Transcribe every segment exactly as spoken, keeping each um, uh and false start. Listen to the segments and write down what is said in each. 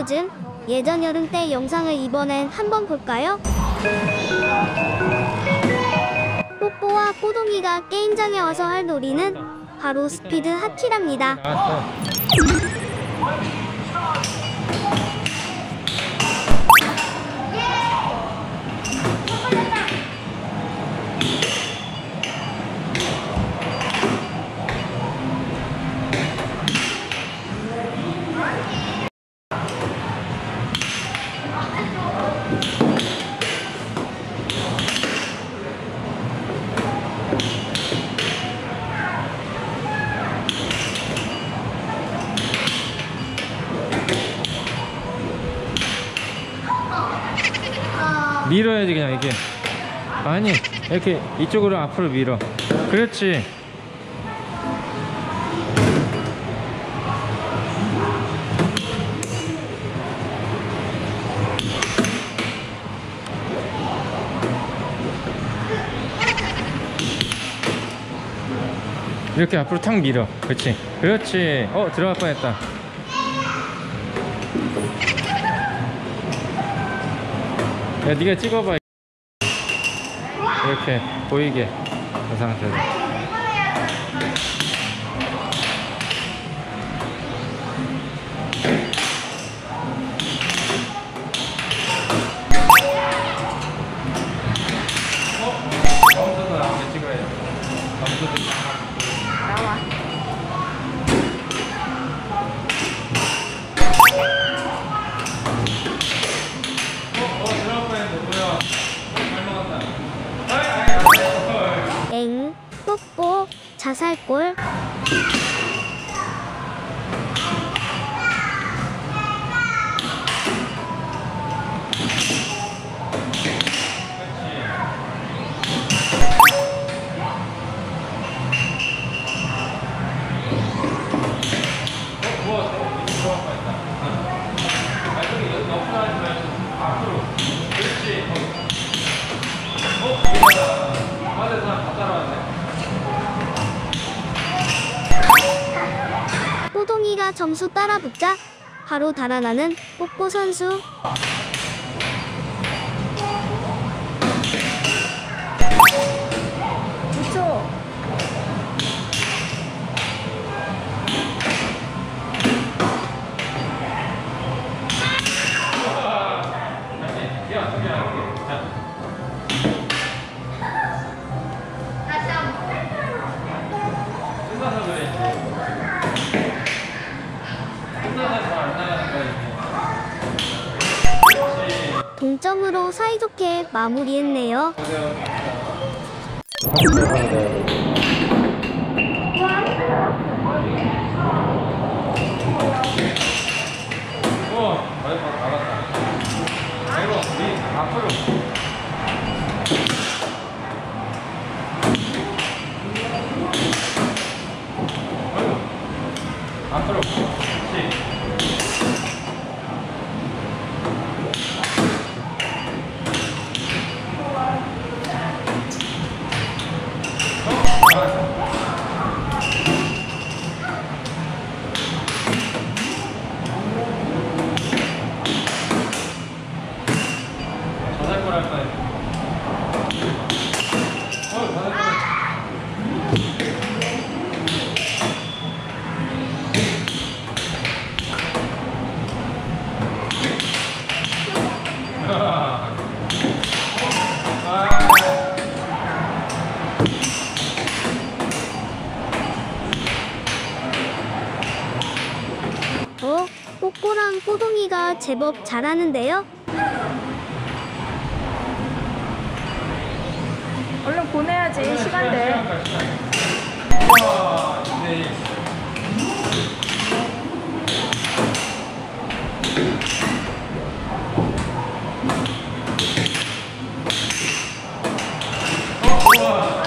요즘 예전 여름 때 영상을 이번엔 한번 볼까요? 뽀뽀와 뽀동이가 게임장에 와서 할 놀이는 바로 스피드 하키랍니다. 밀어야지. 그냥 이게 아니 이렇게 이쪽으로 앞으로 밀어. 그렇지. 이렇게 앞으로 탁 밀어. 그렇지 그렇지. 어 들어갈 뻔했다. 야 니가 찍어봐. 이렇게 보이게 그 상태로. 어? 멈춰서 나오게 찍어야 돼. 멈춰서 나와. 엥, 뽀뽀, 자살골. 뽀동이가 점수 따라붙자 바로 달아나는 뽀뽀 선수. 그쵸? 동점으로 사이좋게 마무리했네요. 어, 많이 나갔다. 아이고, 니 앞으로. 아이고, 앞으로. 그렇지. 자살골 할 거야. 어, 자살골. 어? 뽀뽀랑 뽀동이가 제법 잘하는데요? 얼른 보내야지. 시간 돼. 우와, 네. 어, 우와.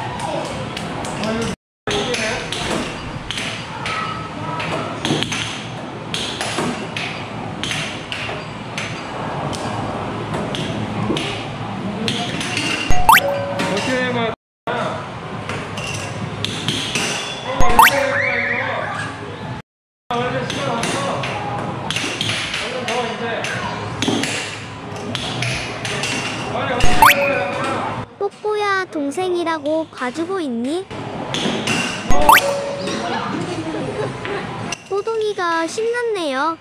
어떻게 된 거야? 어, 어떻게 된 거야, 이거? 원래 시간 없어. 원래 동생이라고 봐주고 있니? 뽀동이가 신났네요.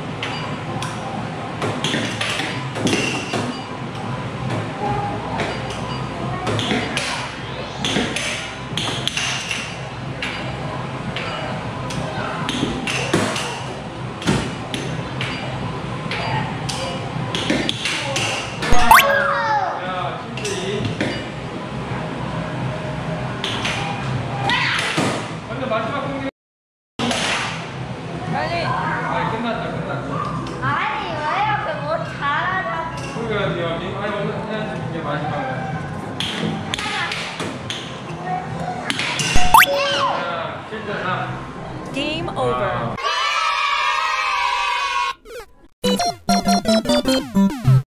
야, 침대이. 완전 마지막 공격. 빨리. 아, 끝났다, 끝났어. 아니 왜 이렇게 뭐 잘하자. 공격하지, 언니. 아니, 오늘 해야지. 이게 마지막이야. 자, 칠 대 삼. Game over.